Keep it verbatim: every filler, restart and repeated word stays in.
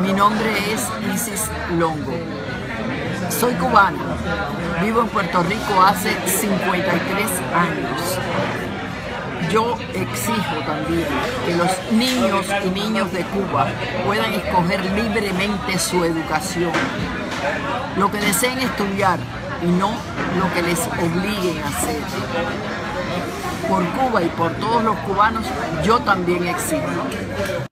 Mi nombre es Isis Longo. Soy cubana. Vivo en Puerto Rico hace cincuenta y tres años. Yo exijo también que los niños y niñas de Cuba puedan escoger libremente su educación, lo que deseen estudiar y no lo que les obliguen a hacer. Por Cuba y por todos los cubanos, yo también exijo.